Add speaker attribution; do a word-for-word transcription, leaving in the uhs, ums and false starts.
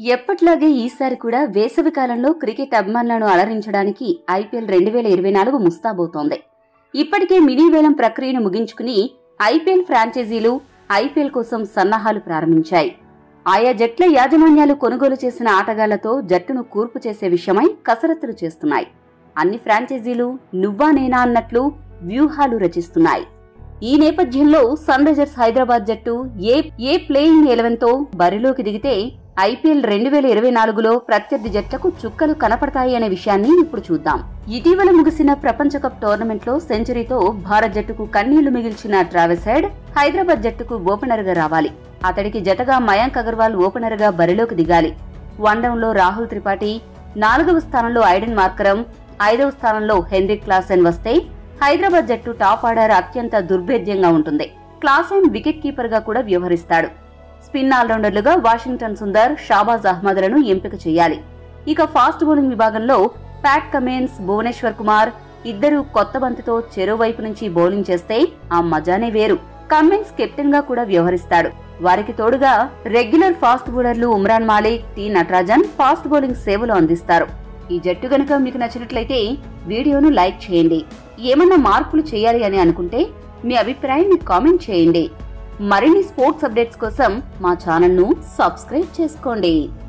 Speaker 1: ఎప్పట్లాగే ఈసారి కూడా వేసవి కాలంలో క్రికెట్ అభిమానులను అలరించడానికి ఐపీఎల్ రెండు వేల ఇరవై నాలుగు ముస్తాబోతోంది. ఇప్పటికే మినీ వేలం ప్రక్రియను ముగించుకుని ఐపీఎల్ ఫ్రాంచైజీలు ఐపీఎల్ కోసం సన్నాహాలు ప్రారంభించాయి. ఆయా జట్ల యాజమాన్యాలు కొనుగోలు చేసిన ఆటగాళ్లతో జట్టును కూర్పు చేసే విషయమై కసరత్తులు చేస్తున్నాయి. అన్ని ఫ్రాంచైజీలు నువ్వా నేనా అన్నట్లు వ్యూహాలు రచిస్తున్నాయి. ఈ నేపథ్యంలో సన్ రైజర్స్ హైదరాబాద్ జట్టు ఏ ఏ ప్లేయింగ్ ఎలెవెన్ తో బరిలోకి దిగితే ఐపీఎల్ రెండు వేల ఇరవై నాలుగులో ప్రత్యర్థి జట్లకు చుక్కలు కనపడతాయి అనే విషయాన్ని ఇప్పుడు చూద్దాం. ఇటీవల ముగిసిన ప్రపంచ కప్ టోర్నమెంట్ లో సెంచరీతో భారత్ జట్టుకు కన్నీళ్లు మిగిల్చిన ట్రావిస్ హెడ్ హైదరాబాద్ జట్టుకు ఓపెనర్ గా రావాలి. అతడికి జతగా మయాంక్ అగర్వాల్ ఓపెనర్ గా బరిలోకి దిగాలి. వన్డౌన్ లో రాహుల్ త్రిపాఠి, నాలుగవ స్థానంలో ఐడెన్ మార్కరం, ఐదవ స్థానంలో హెన్రిక్ క్లాసెన్ వస్తే హైదరాబాద్ జట్టు టాప్ ఆర్డర్ అత్యంత దుర్భేద్యంగా ఉంటుంది. క్లాసెన్ వికెట్ కీపర్ గా కూడా వ్యవహరిస్తాడు. స్పిన్ ఆల్రౌండర్లుగా వాషింగ్టన్ సుందర్, షాబాజ్ అహ్మద్లను ఎంపిక చేయాలి. ఇక ఫాస్ట్ బౌలింగ్ విభాగంలో ప్యాట్ కమిన్స్, భువనేశ్వర్ కుమార్ ఇద్దరు కొత్త బంతితో చెరోవైపు నుంచి బౌలింగ్ చేస్తే ఆ మజానే వేరు. కమిన్స్ కెప్టెన్ గా కూడా వ్యవహరిస్తాడు. వారికి తోడుగా రెగ్యులర్ ఫాస్ట్ బౌలర్లు ఉమ్రాన్ మాలిక్, టి నటరాజన్ ఫాస్ట్ బౌలింగ్ సేవలు అందిస్తారు. ఈ జట్టు గనుక మీకు నచ్చినట్లయితే వీడియోను లైక్ చేయండి. ఏమన్నా మార్పులు చేయాలి అని అనుకుంటే మీ అభిప్రాయాన్ని కామెంట్ చేయండి. మరిన్ని స్పోర్ట్స్ అప్డేట్స్ కోసం మా ఛానల్ ను సబ్స్క్రైబ్ చేసుకోండి.